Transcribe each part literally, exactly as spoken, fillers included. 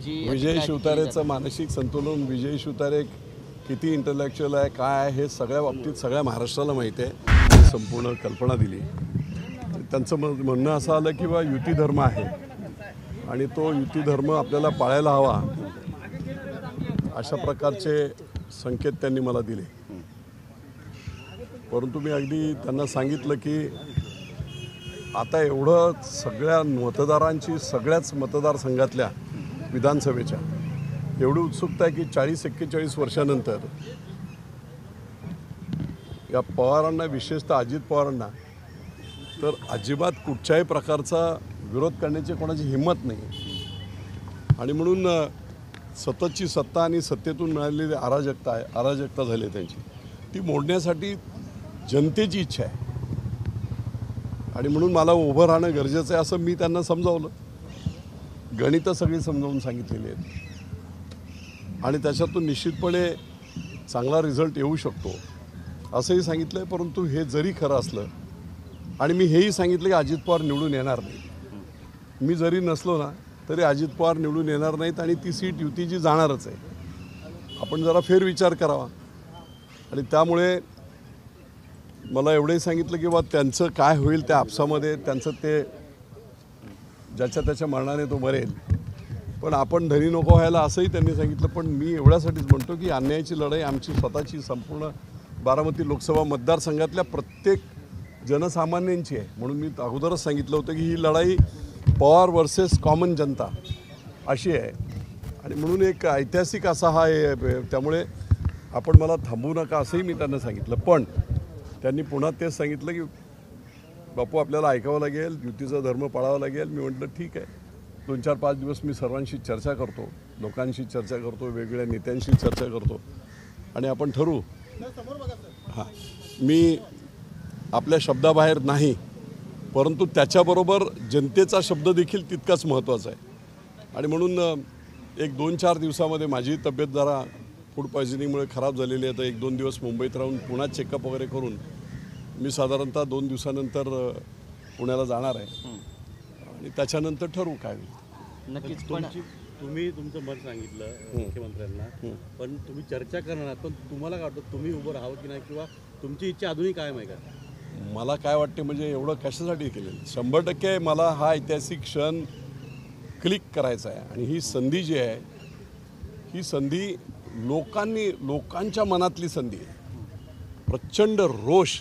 जी विजय शिवतारेचं मानसिक संतुलन, विजय शिवतारे किती इंटलेक्च्युअल आहे, काय आहे हे सगळ्या बाबतीत सगळ्या महाराष्ट्राला माहिती आहे. संपूर्ण कल्पना दिली. त्यांचं म्हणणं असं आलं की बा युती धर्म आहे आणि तो युती धर्म आपल्याला पाळायला हवा, अशा प्रकारचे संकेत त्यांनी मला दिले. परंतु मी अगदी त्यांना सांगितलं की आता एवढं सगळ्या मतदारांची, सगळ्याच मतदारसंघातल्या विधानसभेच्या एवढी उत्सुकता आहे की चाळीस एक्केचाळीस वर्षानंतर या पवारांना, विशेषतः अजित पवारांना तर अजिबात कुठच्याही प्रकारचा विरोध करण्याची कोणाची हिंमत नाही. आणि म्हणून सततची सत्ता आणि सत्तेतून मिळालेली अराजकता आहे, अराजकता झाली त्यांची, ती मोडण्यासाठी जनतेची इच्छा आहे. आणि म्हणून मला उभं राहणं गरजेचं आहे असं मी त्यांना समजावलं. गणितं सगळी समजावून सांगितलेली आहेत आणि त्याच्यातून निश्चितपणे चांगला रिझल्ट येऊ शकतो असंही सांगितलं आहे. परंतु हे जरी खरं असलं आणि मी हेही सांगितलं की अजित पवार निवडून येणार नाही, मी जरी नसलो ना तरी अजित पवार निवडून येणार नाहीत आणि ती सीट युतीची जाणारच आहे. आपण जरा फेरविचार करावा. आणि त्यामुळे मला एवढंही सांगितलं की बा त्यांचं काय होईल त्या आपसामध्ये, त्यांचं ते ज्याच्या त्याच्या मरणाने तो मरेल, पण आपण धनी नको व्हायला असंही त्यांनी सांगितलं. पण मी एवढ्यासाठीच म्हणतो की अन्यायाची लढाई आमची स्वतःची, संपूर्ण बारामती लोकसभा मतदारसंघातल्या प्रत्येक जनसामान्यांची आहे. म्हणून मी अगोदरच सांगितलं होतं की ही लढाई पवार वर्सेस कॉमन जनता अशी आहे. आणि म्हणून एक ऐतिहासिक असा हा आहे. त्यामुळे आपण मला थांबवू नका असंही मी त्यांना सांगितलं. पण त्यांनी पुन्हा तेच सांगितलं की बापू आपल्याला ऐकावं लागेल, युतीचा धर्म पाळावा लागेल. मी म्हटलं ठीक आहे, दोन चार पाच दिवस मी सर्वांशी चर्चा करतो, लोकांशी चर्चा करतो, वेगवेगळ्या नेत्यांशी चर्चा करतो आणि आपण ठरवू. हां, मी आपल्या शब्दाबाहेर नाही, परंतु त्याच्याबरोबर जनतेचा शब्द देखील तितकाच महत्त्वाचा आहे. आणि म्हणून एक दोन चार दिवसामध्ये माझी तब्येत जरा फूड पॉयझनिंगमुळे खराब झालेली आहे. तर एक दोन दिवस मुंबईत राहून पुन्हा चेकअप वगैरे करून मी साधारणतः दोन दिवसानंतर पुण्याला जाणार आहे आणि त्याच्यानंतर ठरवू काय होईल. नक्कीच. पण तुम्ही तुमचं मत सांगितलं मुख्यमंत्र्यांना, पण तुम्ही चर्चा करणार, पण तुम्हाला काय वाटतं तुम्ही उभं राहावं की नाही, किंवा तुमची इच्छा अजूनही कायम आहे का? मला काय वाटते म्हणजे एवढं कशासाठी केलेलं, शंभर टक्के मला हा ऐतिहासिक क्षण क्लिक करायचा आहे. आणि ही संधी जी आहे ही संधी लोकांनी, लोकांच्या मनातली संधी आहे. प्रचंड रोष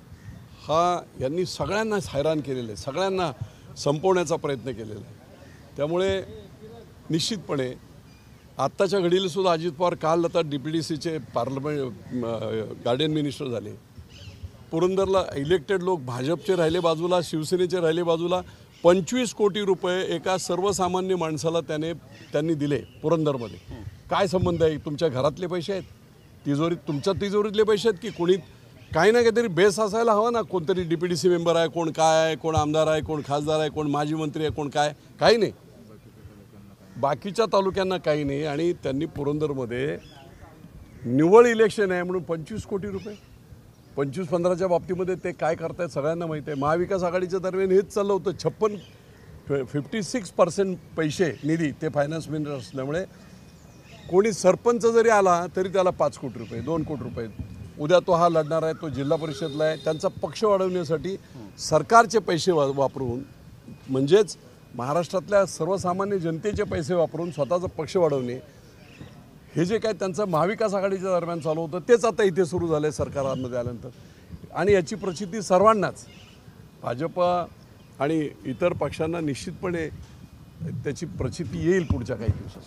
हा यांनी सगळ्यांनाच हैराण केलेलं आहे, सगळ्यांना संपवण्याचा प्रयत्न केलेला आहे. त्यामुळे निश्चितपणे आत्ताच्या घडीला सुद्धा अजित पवार काल आता डी पी डी सीचे पार्लमेंट गार्डियन मिनिस्टर झाले. पुरंदरला इलेक्टेड लोक भाजपचे राहिले बाजूला, शिवसेनेचे राहिले बाजूला. पंचवीस कोटी रुपये एका सर्वसामान्य माणसाला त्याने त्यांनी दिले पुरंदरमध्ये. काय संबंध आहे? तुमच्या घरातले पैसे आहेत, तिजोरीत, तुमच्या तिजोरीतले पैसे आहेत की कोणी, काही ना काहीतरी बेस असायला हवा ना. कोणतरी D P D C member आहे, कोण काय आहे, कोण आमदार आहे, कोण खासदार आहे, कोण माजी मंत्री आहे, कोण काय, काही नाही. बाकीच्या तालुक्यांना काही नाही. आणि त्यांनी पुरंदरमध्ये निवड इलेक्शन आहे म्हणून पंचवीस कोटी रुपये, पंचवीस पंधराच्या बाबतीमध्ये ते काय करतायत सगळ्यांना माहिती आहे. महाविकास आघाडीच्या दरम्यान हेच चाललं होतं. छप्पन फिफ्टी सिक्स पर्सेंट पैसे निधी ते फायनान्स मिनिस्टर असल्यामुळे कोणी सरपंच जरी आला तरी त्याला पाच कोटी रुपये, दोन कोटी रुपये. उद्या तो हा लढणार आहे, तो जिल्हा परिषदला आहे, त्यांचा पक्ष वाढवण्यासाठी सरकारचे पैसे वा वापरून म्हणजेच महाराष्ट्रातल्या सर्वसामान्य जनतेचे पैसे वापरून स्वतःचा पक्ष वाढवणे, हे जे काय त्यांचं महाविकास आघाडीच्या दरम्यान चालू होतं तेच आता इथे सुरू झालं आहे सरकारमध्ये आल्यानंतर. आणि याची प्रचिती सर्वांनाच, भाजप आणि इतर पक्षांना निश्चितपणे त्याची प्रचिती येईल पुढच्या काही दिवसात.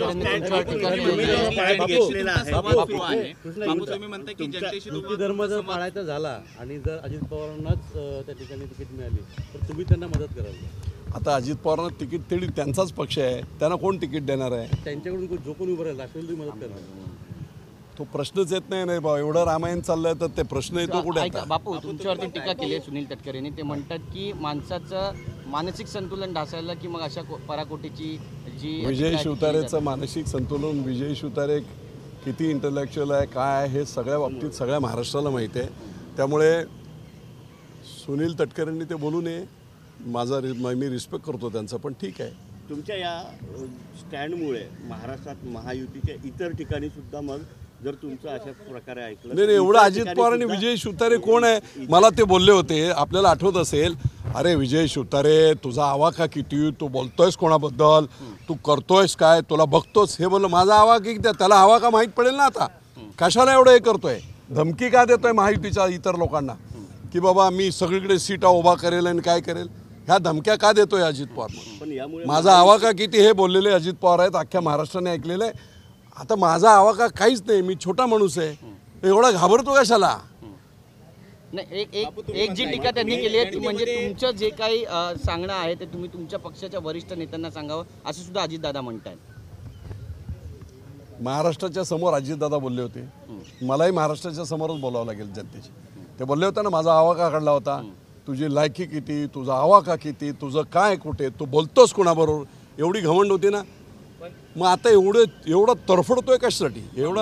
युती धर्म जर पाळायचा झाला आणि जर अजित पवारांनाच त्या ठिकाणी तिकीट मिळाली तर तुम्ही त्यांना मदत कराल? आता अजित पवारांना तिकीट तरी त्यांचाच पक्ष आहे, त्यांना कोण तिकीट देणार आहे? त्यांच्याकडून जो कोणी उभं राहील राष्ट्रवादी तुम्ही मदत करणार? तो प्रश्नच येत नाही नाही बा. एवढं रामायण चाललंय तर ते प्रश्न येतो कुठे? बापू, तुमच्यावरती टीका केली आहे सुनील तटकरेंनी. ते म्हणतात की माणसाचं मानसिक संतुलन ढासायला की मग अशा पराकोटीची जी विजय शिवतारेचं मानसिक संतुलन, विजय शिवतारे किती इंटलेक्च्युअल आहे, काय आहे हे सगळ्या बाबतीत सगळ्या महाराष्ट्राला माहिती आहे. त्यामुळे सुनील तटकरेंनी ते बोलू नये. माझा मी रिस्पेक्ट करतो त्यांचा, पण ठीक आहे. तुमच्या या अ, स्टँडमुळे महाराष्ट्रात महायुतीच्या इतर ठिकाणी सुद्धा मग जर तुमचं अशाच प्रकारे ऐकलं नाही नाही एवढं अजित पवार आणि विजय शिवतारे कोण आहे मला ते बोलले होते आपल्याला आठवत असेल अरे विजय शिवतारे तुझा आवाका किती तू बोलतोयस कोणाबद्दल तू करतोयस काय तुला बघतोस हे बोललं माझा आवाका किती त्याला आवाका माहीत पडेल ना आता कशाला एवढं हे करतोय धमकी का देतोय महायुतीच्या इतर लोकांना की बाबा मी सगळीकडे सीटा उभा करेल आणि काय करेल ह्या धमक्या का देतोय अजित पवार पण यामुळे माझा आवाका किती हे बोललेले अजित पवार आहेत अख्ख्या महाराष्ट्राने ऐकलेलं आहे आता माझा आवाका काहीच नाही मी छोटा माणूस आहे एवढा घाबरतो कशाला नाही एक एक एक जी टीका त्यांनी केली आहे ती म्हणजे तुमचं जे काही अ, सांगणं आहे ते तुम्ही तुमच्या पक्षाच्या वरिष्ठ नेत्यांना सांगावं असं सुद्धा अजितदादा म्हणतायत. महाराष्ट्राच्या समोर अजितदादा बोलले होते मलाही महाराष्ट्राच्या समोरच बोलावं लागेल जनतेची ते बोलले होते ना माझा आवाका काढला होता तुझी लायकी किती तुझा आवाका किती तुझं काय कुठे तू बोलतोस कोणाबरोबर एवढी घमंड होती ना मग आता एवढं एवढं तरफडतोय कशासाठी एवढा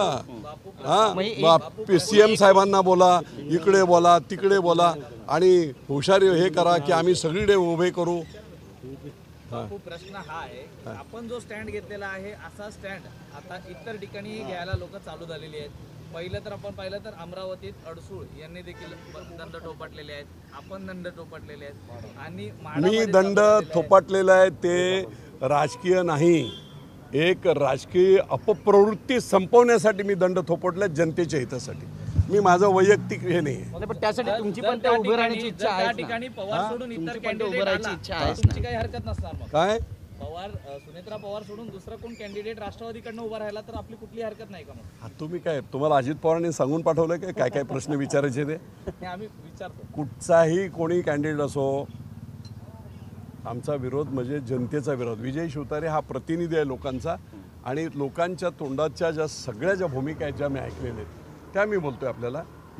हा सी एम साहेबांना बोला इकडे बोला तिकडे बोला आणि हुशारी हे करा की आम्ही सगळीकडे उभे करू. बापू प्रश्न हा आहे आपण जो स्टँड घेतलेला आहे असा स्टँड आता इतर ठिकाणी घ्यायला लोक चालू झालेली आहेत. पहिलं तर आपण पाहिलं तर अमरावतीत अडसूळ यांनी देखील दंड थोपटलेले आहेत आपण दंड थोपटलेले आहेत आणि मी म्हाडामध्ये दंड चालू झालेले थोपटलेला आहे ते राजकीय नाही एक राजकीय अपप्रवृत्ती संपवण्यासाठी मी दंड थोपटला जनतेच्या हितासाठी मी माझं वैयक्तिक हे नाही आहे. पण त्यासाठी जर- तुमची जर पण त्या त्या उभं ठिकाणी- राहण्याची इच्छा जर त्या आहे ना. ठिकाणी पवार सोडून तुमची इतर पण त्या कॅन्डिडेट उभं राहायची आला इच्छा तर आहेच तुमची ना. काही हरकत नसणार मग काय पवार अ, सुनेत्रा पवार सोडून दुसरा कोण कॅन्डिडेट राष्ट्रवादीकडनं उभा राहिला तर आपली कुठली हरकत नाही का मग हा, तुम्ही काय तुम्हाला अजित पवारांनी सांगून पाठवलं काय काय काय प्रश्न विचारायचे ते हे आम्ही विचारतो. कुठचाही कोणी कॅन्डिडेट असो आमचा विरोध म्हणजे जनतेचा विरोध विजय शिवतारे हा प्रतिनिधी आहे लोकांचा आणि लोकांच्या तोंडाच्या ज्या सगळ्या ज्या भूमिका आहेत ज्या मी ऐकलेल्या आहेत त्या मी बोलतोय आपल्याला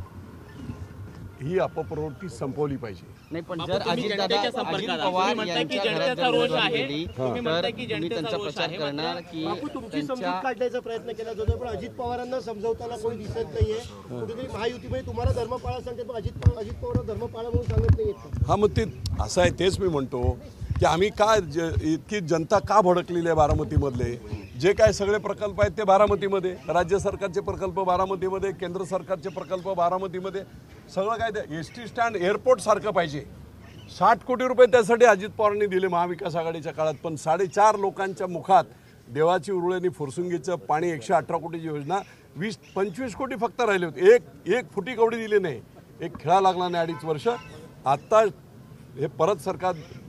ही अपप्रवृत्ती संपवली पाहिजे. नाही पण जर अजितदादा अजित पवार यांच्या घरात जर निवडणूक गेली तर तुम्ही त्यांचा प्रचार करणार की बापू तुमची समजूत त्यांच्या काढण्याचा प्रयत्न केला जातो पण अजित पवारांना समजवताना कोणी दिसत नाहीये कुठेतरी महायुतीमध्ये तुम्हाला धर्मपाळा सांगतात पण अजित पवार अजित पवार धर्मपाळा म्हणून सांगत नाहीयेत. हा मग ते असं आहे तेच मी म्हणतो की आम्ही का ज- इतकी जनता का भडकलेली आहे बारामतीमधले जे काय सगळे प्रकल्प आहेत ते बारामतीमध्ये राज्य सरकारचे प्रकल्प बारामतीमध्ये केंद्र सरकारचे प्रकल्प बारामतीमध्ये सगळं काय ते एस टी स्टँड एअरपोर्ट सारखं पाहिजे साठ कोटी रुपये त्यासाठी अजित पवारांनी दिले महाविकास आघाडीच्या काळात पण साडेचार लोकांच्या मुखात देवाची उरुळ्यांनी फुरसुंगीचं पाणी एकशे अठरा कोटीची योजना वीस पंचवीस कोटी फक्त राहिले होते एक एक फुटी कवडी दिली नाही एक खेळा लागला नाही अडीच वर्ष आत्ता हे परत सरकार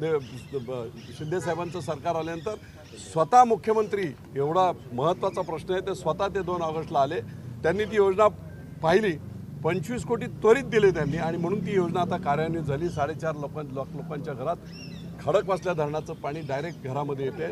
शिंदे साहेबांचं सरकार आल्यानंतर स्वतः मुख्यमंत्री एवढा महत्त्वाचा प्रश्न आहे ते स्वतः ते दोन ऑगस्टला आले त्यांनी ती योजना पाहिली पंचवीस कोटी त्वरित दिले त्यांनी आणि म्हणून ती योजना आता कार्यान्वित झाली साडेचार लोकां लोक लोकांच्या घरात खडकवासल्या धरणाचं पाणी डायरेक्ट घरामध्ये येते.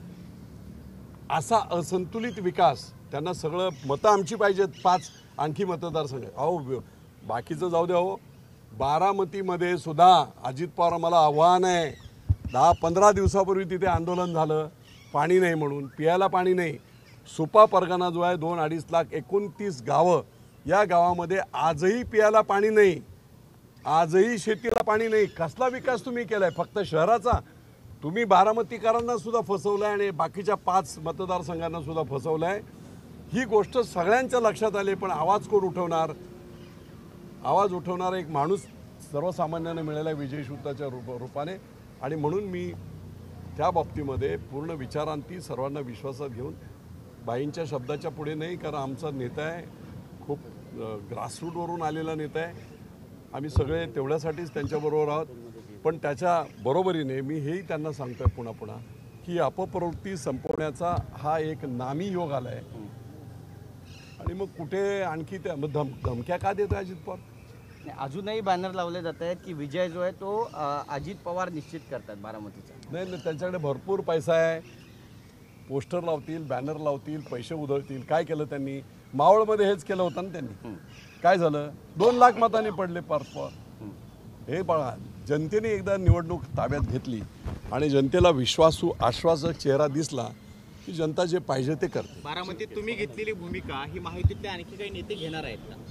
असा असंतुलित विकास त्यांना सगळं मतं आमची पाहिजेत पाच आणखी मतदारसंघ अहो बाकीचं जाऊ द्या हो बारामतीमध्ये सुद्धा अजित पवार मला आव्हान आहे दहा पंधरा दिवसापूर्वी तिथे आंदोलन झालं पाणी नाही म्हणून पियाला पाणी नाही सुपा परगणा जो आहे दोन अडीच लाख एकोणतीस गावं या गावामध्ये आजही पियाला पाणी नाही आजही शेतीला पाणी नाही कसला विकास तुम्ही केलाय फक्त शहराचा तुम्ही बारामतीकरांना सुद्धा फसवलं आहे आणि बाकीच्या पाच मतदारसंघांना सुद्धा फसवलं आहे. ही गोष्ट सगळ्यांच्या लक्षात आली पण आवाज कोण उठवणार आवाज उठवणारा एक माणूस सर्वसामान्यांना मिळाला विजय शिवताच्या रूप रूपाने आणि म्हणून मी त्या बाबतीमध्ये पूर्ण विचारांती सर्वांना विश्वासात घेऊन बाईंच्या शब्दाच्या पुढे नाही कारण आमचा नेता आहे खूप ग्रासरूटवरून आलेला नेता आहे आम्ही सगळे तेवढ्यासाठीच त्यांच्याबरोबर आहोत पण त्याच्या बरोबरीने मी हेही त्यांना सांगतोय पुन्हा पुन्हा की अपप्रवृत्ती संपवण्याचा हा एक नामी योग आला आहे आणि मग कुठे आणखी त्या मग धम धमक्या का देतोय अजित पवार नाही, अजूनही बॅनर लावले जात आहेत की विजय जो आहे तो अ, अजित पवार निश्चित करतात बारामतीचा. नाही नाही त्यांच्याकडे भरपूर पैसा आहे पोस्टर लावतील बॅनर लावतील पैसे उधळतील काय केलं त्यांनी मावळमध्ये हेच केलं होतं ना त्यांनी काय झालं दोन लाख मतांनी पडले परस्पर हे बघा जनतेने एकदा निवडणूक ताब्यात घेतली आणि जनतेला विश्वासू आश्वासक चेहरा दिसला की जनता जे पाहिजे ते करते. बारामतीत तुम्ही घेतलेली भूमिका ही महायुतीतले आणखी काही नेते घेणार आहेत का?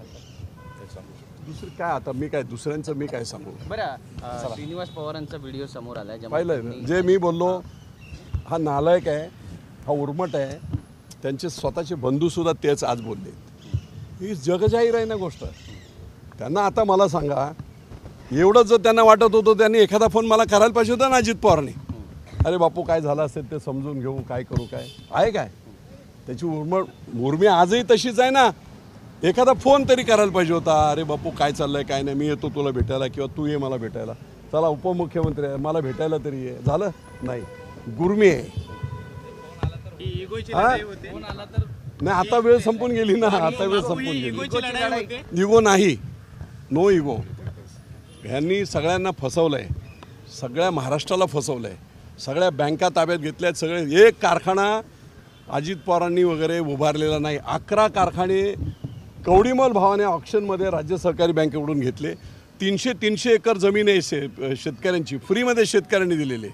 दुसरं काय आता मी काय दुसऱ्यांचं मी काय सांगू बरं अ, श्रीनिवास पवारांचा व्हिडिओ समोर आलाय पाहिलंय ना जे मी बोललो हा नालायक आहे, हा उर्मट आहे. त्यांचे स्वतःचे बंधूसुद्धा तेच आज बोलले. ही जगजाहीर आहे ना गोष्ट. त्यांना आता मला सांगा, एवढं जर त्यांना वाटत होतं त्यांनी एखादा फोन मला करायला पाहिजे होता ना अजित पवारने. अरे बापू काय झालं असेल ते समजून घेऊ, काय करू, काय आहे काय. त्याची उर्मट उर्मी आजही तशीच आहे ना. एखादा फोन तरी करायला पाहिजे होता. अरे बापू काय चाललंय काय नाही, मी येतो तुला भेटायला किंवा तू ये मला भेटायला. चला उपमुख्यमंत्री आहे, मला भेटायला तरी ये. झालं नाही. गुर्मी आहे. हा? नाही आता वेळ संपून गेली ना. आता वेळ संपून गेली. इगो नाही, नो इगो. ह्यांनी सगळ्यांना फसवलं आहे, सगळ्या महाराष्ट्राला फसवलं आहे. सगळ्या बँका ताब्यात घेतल्या आहेत. सगळे एक कारखाना अजित पवारांनी वगैरे उभारलेला नाही. अकरा कारखाने कवडीमोल भावाने ऑक्शनमध्ये राज्य सहकारी बँकेकडून घेतले. तीनशे तीनशे एकर जमीन आहे शे शेतकऱ्यांची फ्रीमध्ये शेतकऱ्यांनी दिलेले.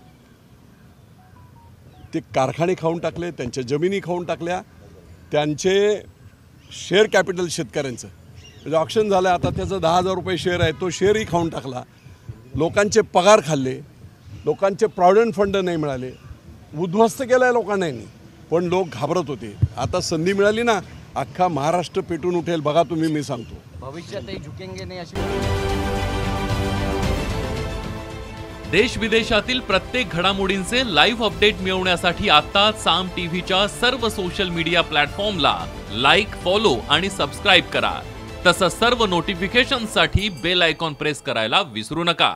ते कारखाने खाऊन टाकले, त्यांच्या जमिनी खाऊन टाकल्या, त्यांचे शेअर कॅपिटल शेतकऱ्यांचं म्हणजे ऑक्शन झालं आता त्याचं दहा हजार रुपये शेअर आहे, तो शेअरही खाऊन टाकला. लोकांचे पगार खाल्ले, लोकांचे प्रॉव्हिडंट फंड नाही मिळाले, उद्ध्वस्त केलं आहे लोकांना यांनी. पण लोक घाबरत होते. आता संधी मिळाली ना, अख्खा महाराष्ट्र पेटून उठेल बघा तुम्ही. मी सांगतो भविष्यातही झुकेंगे नाही अशी. देश विदेशातील प्रत्येक घडामोडींचे लाईव्ह अपडेट मिळवण्यासाठी आता साम टीव्हीच्या सर्व सोशल मीडिया प्लॅटफॉर्मला लाईक, फॉलो आणि सबस्क्राईब करा. तसंच सर्व नोटिफिकेशनसाठी बेल आयकॉन प्रेस करायला विसरू नका.